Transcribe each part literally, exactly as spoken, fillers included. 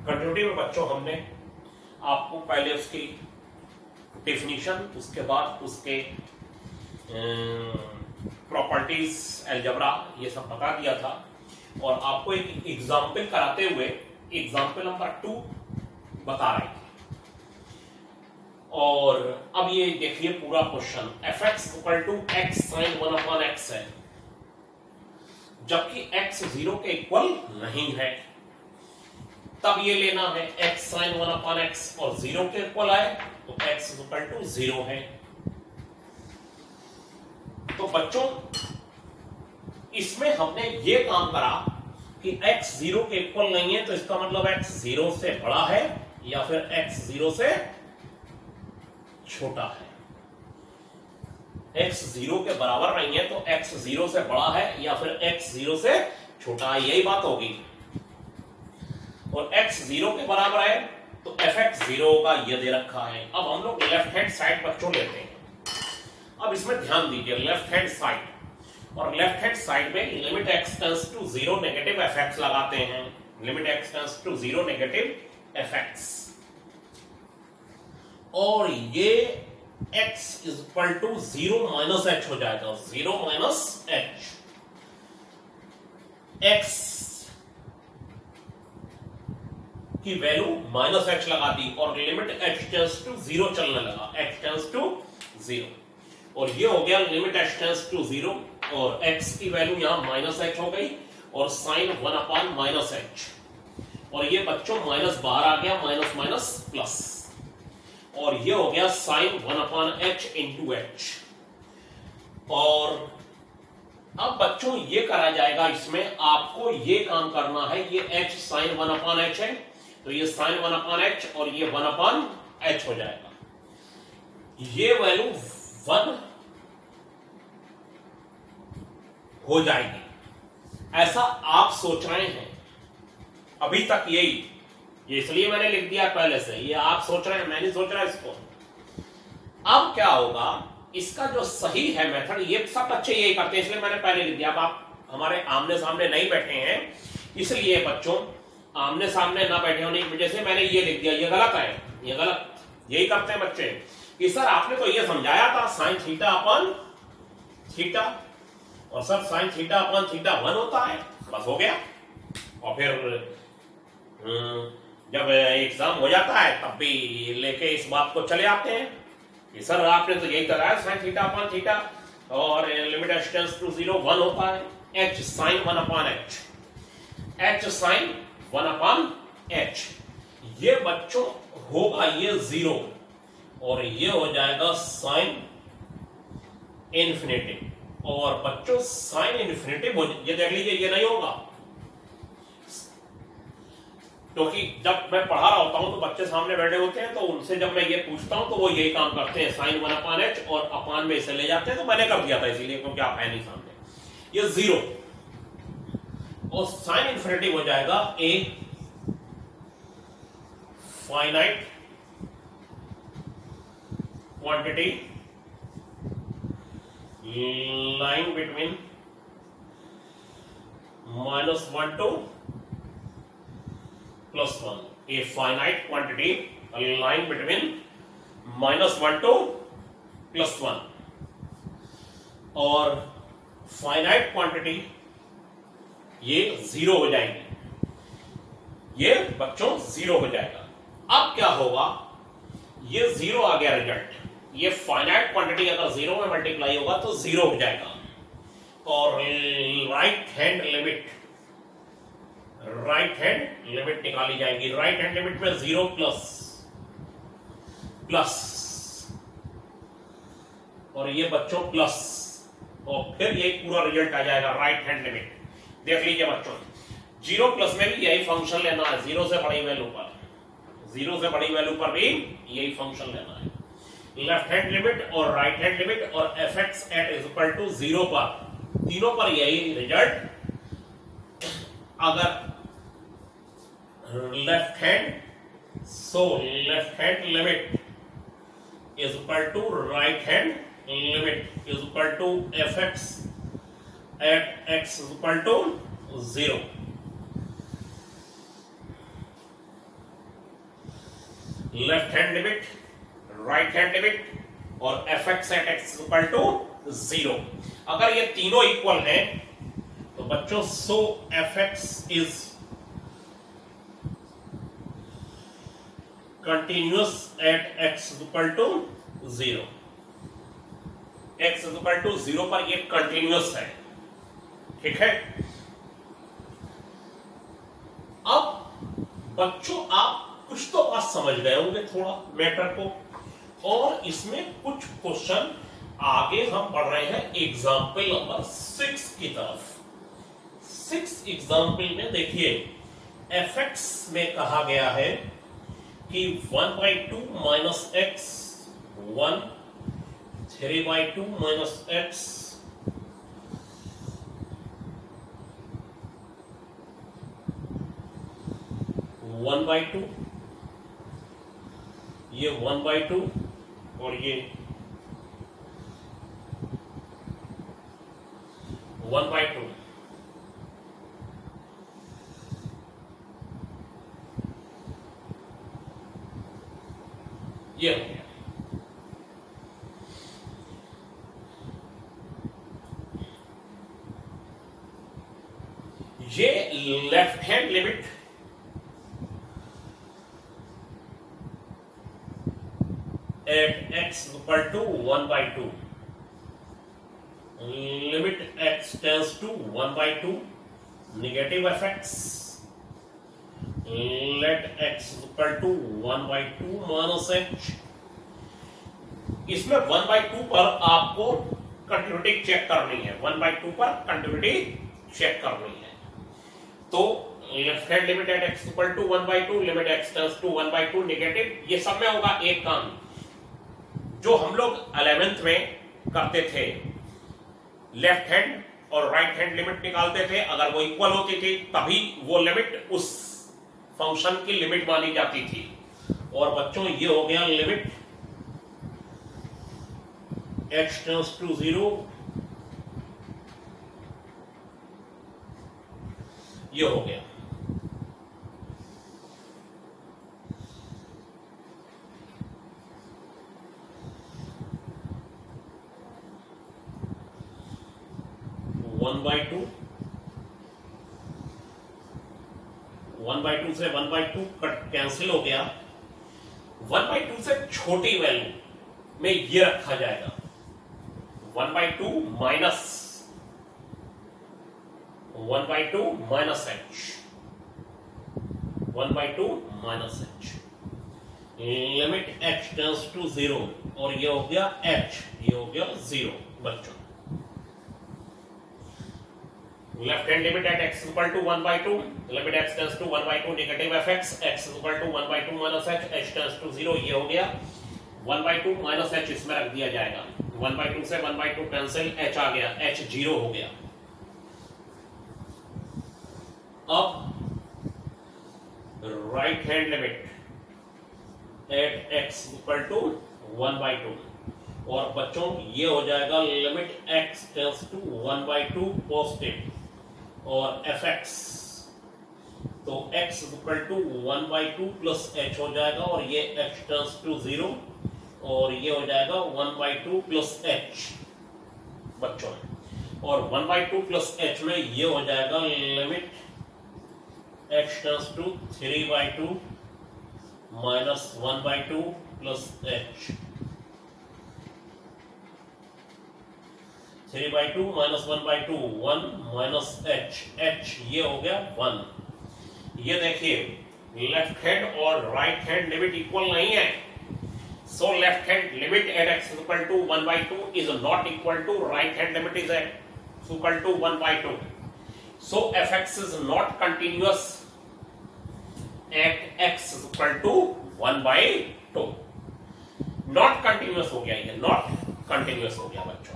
Continuity में बच्चों हमने आपको पहले उसकी डेफिनेशन, उसके बाद उसके प्रॉपर्टीज, अलजेब्रा, ये सब बता दिया था और आपको एक एग्जाम्पल कराते हुए एग्जाम्पल नंबर टू बता रहे थे। और अब ये देखिए पूरा question, f x equal to x sine one upon x है, जबकि x जीरो के इक्वल नहीं है, तब ये लेना है x sine one upon x और जीरो के इक्वल आए तो x इक्वल टू जीरो है। तो बच्चों इसमें हमने ये काम करा कि x जीरो के इक्वल नहीं है तो इसका मतलब x जीरो से बड़ा है या फिर x जीरो से छोटा है। x जीरो के बराबर नहीं है तो x जीरो से बड़ा है या फिर x जीरो से छोटा है, यही बात होगी। और x जीरो के बराबर है तो fx जीरो का ये दे रखा है। अब हम लोग लेफ्ट हैंड साइड बच्चों लेते हैं। अब इसमें ध्यान दीजिए, लेफ्ट हैंड साइड और लेफ्ट हैंड साइड में limit x tends to zero negative fx लगाते हैं। Limit x tends to zero negative fx और ये x is equal to zero minus h हो जाएगा। जीरो माइनस एच, x की value minus h लगा दी और limit h tends to zero चलने लगा, h टेंड्स टू जीरो और ये हो गया limit h tends to zero और x की वैल्यू यहां माइनस एच हो गई और sine one upon minus h और ये बच्चों माइनस बाहर आ गया, माइनस माइनस प्लस और ये हो गया sine one upon h into h. और अब बच्चों ये करा जाएगा, इसमें आपको ये काम करना है, ये h sine one upon h है तो ये साइन वन अपॉन एच और ये वन अपॉन एच हो जाएगा। ये वैल्यू वन हो जाएगी, ऐसा आप सोच रहे हैं अभी तक, यही ये इसलिए मैंने लिख दिया पहले से, ये आप सोच रहे हैं, मैं नहीं सोच रहा इसको। अब क्या होगा, इसका जो सही है मेथड, ये सब बच्चे यही करते हैं इसलिए मैंने पहले लिख दिया। अब आप हमारे आमने सामने नहीं बैठे हैं इसलिए बच्चों, आमने सामने ना बैठे होने की वजह से मैंने ये लिख दिया, ये गलत है, ये गलत, यही करते हैं बच्चे कि सर आपने तो ये समझाया था साइन थीटा अपॉन थीटा और sir sine theta upon theta one होता है, बस हो गया। और फिर जब एग्जाम हो जाता है तब भी लेके इस बात को चले आते हैं कि सर आपने तो यही कराया साइन थीटा अपॉन थीटा और limit h tends to zero one होता है, h sine one upon h, h sine one upon h, ये बच्चों होगा ये जीरो और ये हो जाएगा साइन इन्फिनिटी। और बच्चों साइन इन्फिनिटी ये देख लीजिए, ये नहीं होगा क्योंकि जब मैं पढ़ा रहा होता हूं तो बच्चे सामने बैठे होते हैं तो उनसे जब मैं ये पूछता हूं तो वो यही काम करते हैं, साइन वन अपॉन एच और अपान में इसे ले जाते हैं। तो मैंने कर दिया था इसीलिए क्योंकि आप है नहीं सामने, ये जीरो और साइन इन्फिनिटी हो जाएगा a finite quantity line between minus one to plus one, a finite quantity, a line between minus one to plus one और finite quantity ये जीरो हो जाएगी, ये बच्चों जीरो हो जाएगा। अब क्या होगा, ये जीरो आ गया रिजल्ट, ये फाइनाइट क्वांटिटी अगर जीरो में मल्टीप्लाई होगा तो जीरो हो जाएगा और right hand limit right hand limit निकाली जाएगी। राइट हैंड लिमिट में जीरो प्लस प्लस और ये बच्चों प्लस और फिर ये पूरा रिजल्ट आ जाएगा राइट हैंड लिमिट। देख लीजिए बच्चों, जीरो प्लस में भी यही फंक्शन लेना है, जीरो से बड़ी वैल्यू पर, जीरो से बड़ी वैल्यू पर भी यही फंक्शन लेना है। लेफ्ट हैंड लिमिट और राइट हैंड लिमिट और f x at is equal to zero पर, तीनों पर यही रिजल्ट। अगर left hand, so left hand limit is equal to right hand limit is equal to f x at x is equal to zero. Left hand limit, right hand limit और f x at x equal to zero. अगर ये तीनों equal हैं तो बच्चों सो f x is continuous at x equal to zero. X equal to zero पर ये continuous है, ठीक है। अब बच्चों आप कुछ तो बात समझ गए होंगे थोड़ा मैटर को, और इसमें कुछ क्वेश्चन आगे हम पढ़ रहे हैं एग्जाम्पल नंबर सिक्स की तरफ। सिक्स एग्जाम्पल में देखिए एफ एक्स में कहा गया है कि one by two minus x one, three by two minus x one by two, ये वन बाई टू और ये वन बाई टू। ये हो गया। ये left hand limit at x equal to one by two, limit x tends to one by two, negative f x let x equal to one by two minus h. इसमें one by two पर आपको continuity check करनी है, one by two पर continuity check करनी है। तो left hand limit at x equal to one by two, limit x tends to one by two, negative. ये सब में होगा एक काम जो हम लोग इलेवेंथ में करते थे, लेफ्ट हैंड और राइट हैंड लिमिट निकालते थे। अगर वो इक्वल होती थी तभी वो लिमिट उस फंक्शन की लिमिट मानी जाती थी। और बच्चों ये हो गया limit x tends to zero, ये हो गया। One by two, one by two से one by two cut cancel हो गया। वन बाई टू से छोटी वैल्यू में ये रखा जाएगा one by two minus one by two minus h, one by two minus h, limit h tends to zero और ये हो गया एच, ये हो गया जीरो। बच्चों left hand limit at x equal to one by two, limit x tends to one by two, negative f x, x equal to one by two minus h, h tends to zero, ये हो गया one by two minus h, इसमें रख दिया जाएगा। One by two से one by two cancel, h आ गया, एच जीरो हो गया। अब right hand limit at x equal to one by two, और बच्चों ये हो जाएगा limit x tends to one by two positive और एफ एक्स, तो x equal to one by two plus h हो जाएगा और ये x टेंस टू जीरो और ये हो जाएगा one by two plus h बच्चों। और one by two plus h में ये हो जाएगा limit x tends to three by two minus one by two plus h, three by two minus one by two, one minus h, h ये हो गया one. ये देखिए लेफ्ट हैंड और राइट हैंड लिमिट इक्वल नहीं है, so left hand limit at x equal to one by two is not equal to right hand limit is at equal to one by two, so f x is not continuous at x equal to one by two. Not continuous हो गया, ये not continuous हो गया बच्चों।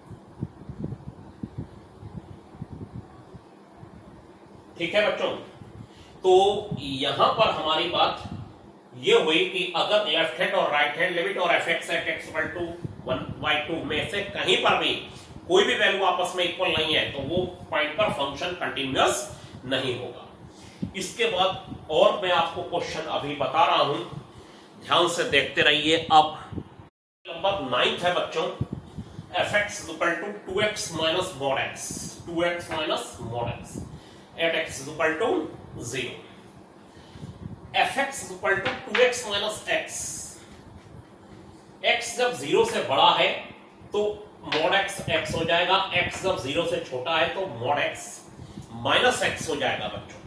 ठीक है बच्चों, तो यहां पर हमारी बात ये हुई कि अगर लेफ्ट हैंड और राइट हैंड लिमिट और f x at x equal to one by two में से कहीं पर भी कोई भी वैल्यू आपस में इक्वल नहीं है तो वो पॉइंट पर फंक्शन कंटिन्यूअस नहीं होगा। इसके बाद और मैं आपको क्वेश्चन अभी बता रहा हूं, ध्यान से देखते रहिए। अब नंबर नाइन्थ है बच्चों, f x equal to two x minus mod x, two x minus mod x at x equal to zero. F x equal to two x minus x, x जब जीरो से बड़ा है तो mod x x हो जाएगा, x जब zero से छोटा है तो मॉड एक्स माइनस एक्स हो जाएगा बच्चों।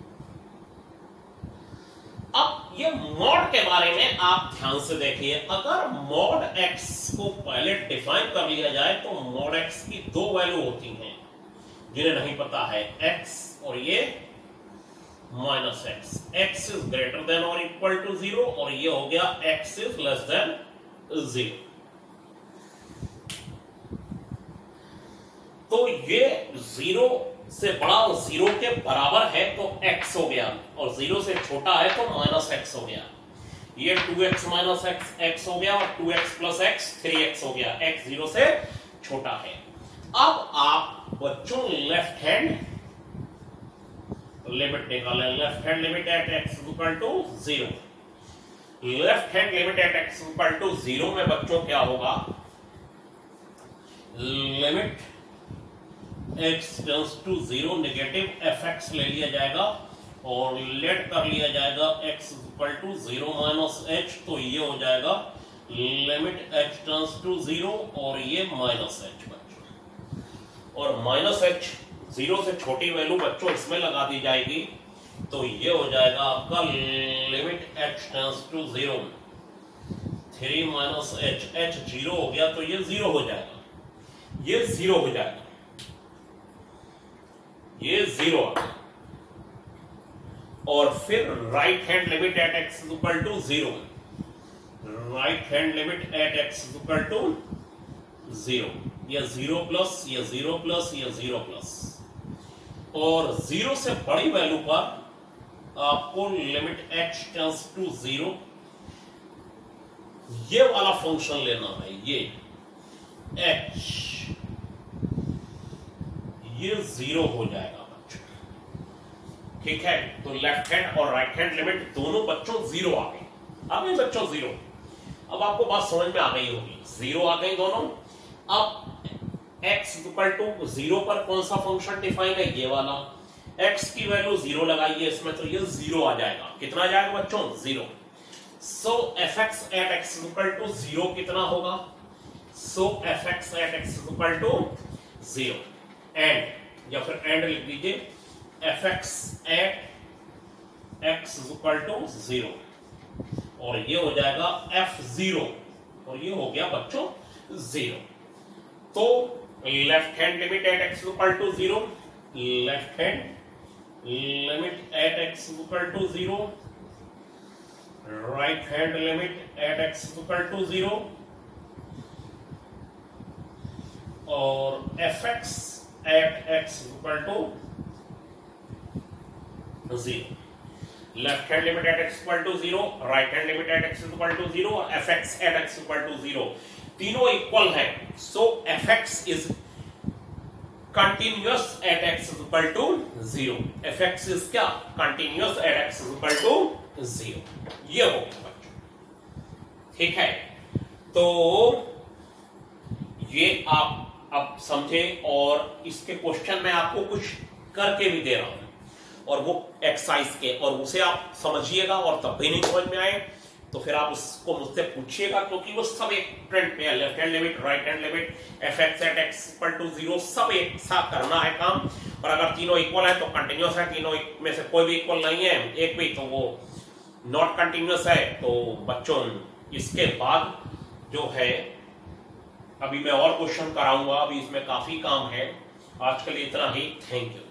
अब ये मॉड के बारे में आप ध्यान से देखिए, अगर मॉड एक्स को पहले डिफाइन कर लिया जाए तो मॉड एक्स की दो वैल्यू होती हैं जिन्हें नहीं पता है, एक्स और ये minus x. X is greater than और इक्वल टू जीरो और ये हो गया x is less than zero. तो ये जीरो से बड़ा और जीरो के बराबर है तो x हो गया, और जीरो से छोटा है तो माइनस एक्स हो गया। ये two x minus x x हो गया और two x plus x three x हो गया, x जीरो से छोटा है। अब आप बच्चों लेफ्ट हैंड लिमिट निकालें, left hand limit at x equal to zero. Left hand limit at x equal to zero में बच्चों क्या होगा, limit x tends to zero negative f x ले लिया जाएगा और लेट कर लिया जाएगा x equal to zero minus h, तो ये हो जाएगा limit h tends to zero और ये माइनस एच बच्चों, और माइनस एच जीरो से छोटी वैल्यू बच्चों इसमें लगा दी जाएगी तो ये हो जाएगा आपका limit h tends to zero three minus h, h zero हो गया तो ये जीरो हो जाएगा, ये जीरो हो जाएगा, ये जीरो आ गया। और फिर right hand limit at x equal to zero, right hand limit at x equal to zero, ये जीरो प्लस ये जीरो प्लस ये जीरो प्लस, और जीरो से बड़ी वैल्यू पर आपको limit h tends to zero ये वाला फंक्शन लेना है, ये h ये जीरो हो जाएगा बच्चों, ठीक है। तो लेफ्ट हैंड और राइट हैंड लिमिट दोनों बच्चों जीरो आ गई, आ गई बच्चों जीरो। अब आपको बात समझ में आ गई होगी, जीरो आ गई दोनों। अब x इक्वल टू जीरो पर कौन सा फंक्शन डिफाइन है, ये वाला, x की वैल्यू जीरो लगाइए इसमें तो ये जीरो आ जाएगा। कितना आ जाएगा बच्चों, zero. So f x at x equal to zero कितना होगा, so f x at x equal to zero and, या फिर एंड लिख दीजिए, f x at x equal to zero, और ये हो जाएगा एफ जीरो, और ये हो गया बच्चों जीरो। तो left hand limit at x equal to zero, left hand limit at x equal to zero, right hand limit at x equal to zero, और f x at x equal to zero. Left hand limit at x equal to zero, right hand limit at x equal to zero, और f x at x equal to zero, तीनों equal है। So f x is continuous at x equal to zero, f x is क्या, continuous at x equal to zero, ये हो गया बच्चों, ठीक है। तो ये आप अब समझे, और इसके क्वेश्चन में आपको कुछ करके भी दे रहा हूं और वो एक्सरसाइज के, और उसे आप समझिएगा, और तब भी नहीं समझ में आए तो फिर आप उसको मुझसे पूछिएगा, क्योंकि वो सब एक ट्रेंड पे है। Left hand limit, right hand limit, f x at x equal to zero, सब एक साथ करना है काम। और अगर तीनों इक्वल है तो कंटिन्यूअस है, तीनों में से कोई भी इक्वल नहीं है एक भी, तो वो नॉट कंटिन्यूअस है। तो बच्चों इसके बाद जो है अभी मैं और क्वेश्चन कराऊंगा, अभी इसमें काफी काम है। आज के लिए इतना ही, थैंक यू।